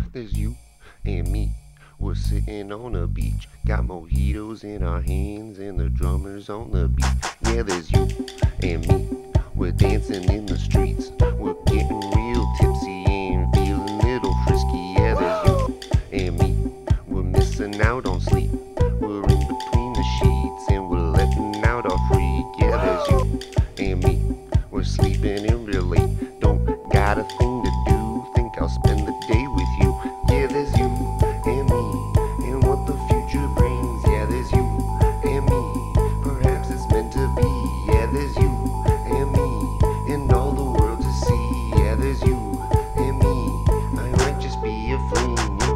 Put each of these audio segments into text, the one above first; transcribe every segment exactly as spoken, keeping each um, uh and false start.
There's you and me. We're sitting on a beach, got mojitos in our hands and the drummers on the beat. Yeah, there's you and me. We're dancing in the streets. We're getting real tipsy and feeling a little frisky. Yeah, there's you and me. We're missing out on sleep. We're in between the sheets and we're letting out our freak. Yeah, there's you and me. We're sleeping in real late. Don't got a thing to do. Think I'll spend the day with you. Yeah, there's you and me, and what the future brings. Yeah, there's you and me, perhaps it's meant to be. Yeah, there's you and me, and all the world to see. Yeah, there's you and me, I might just be a fling.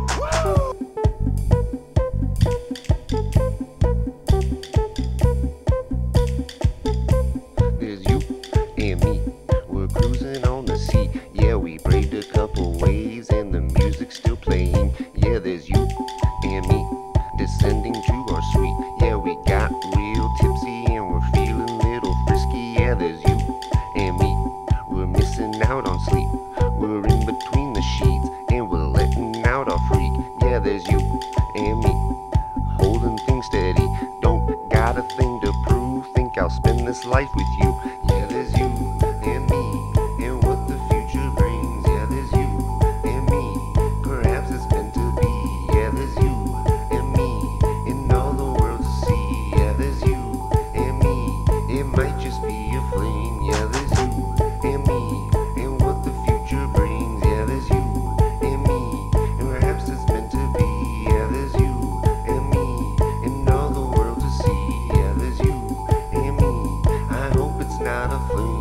There's you and me, we're cruising on the sea. Yeah, we braved a couple waves and the music's still playing. Yeah, there's you and me, descending to our suite. Yeah, we got real tipsy and we're feeling a little frisky. Yeah, there's you and me, we're missing out on sleep. We're in between the sheets and we're letting out our freak. Yeah, there's you and me, holding things steady. Don't got a thing to prove, think I'll spend this life with you. Yeah, there's you and me, and what the future brings. Yeah, there's you and me, perhaps it's meant to be. Yeah, there's you and me, and all the world to see. Yeah, there's you and me, it might just be a fling. Yeah, there's you and me, and what the future brings. Yeah, there's you and me, and perhaps it's meant to be. Yeah, there's you and me, and all the world to see. Yeah, there's you and me, I hope it's not a fling.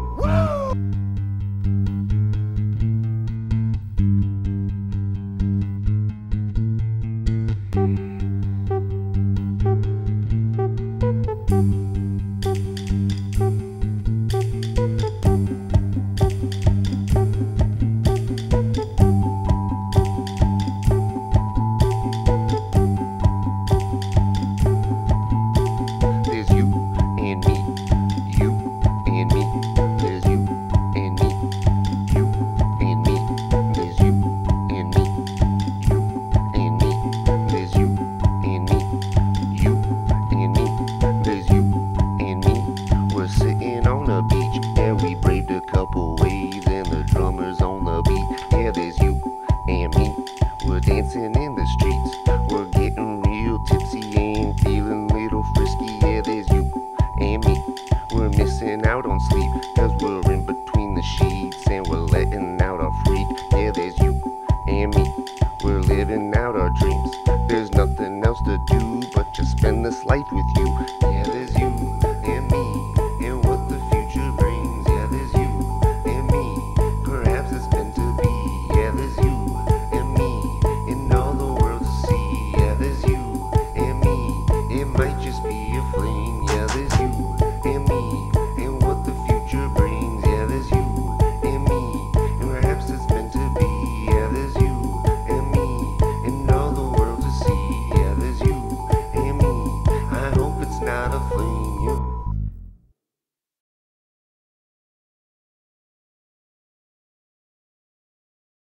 There's you and me, you and me. There's you and me, you and me. There's you and me, you and me. There's you and me, you and me. There's you and me. We're sitting on a beach, and we braved a couple waves and the drummers on the beat. Yeah, there's you and me. We're dancing in the streets. We're getting real tipsy and feeling a little frisky. Yeah, there's you and me. We're missing out on sleep, cause we're in between the sheets and we're letting out our freak. Yeah, there's you and me. We're living out our dreams. There's nothing else to do but just spend this life with you. Yeah, there's you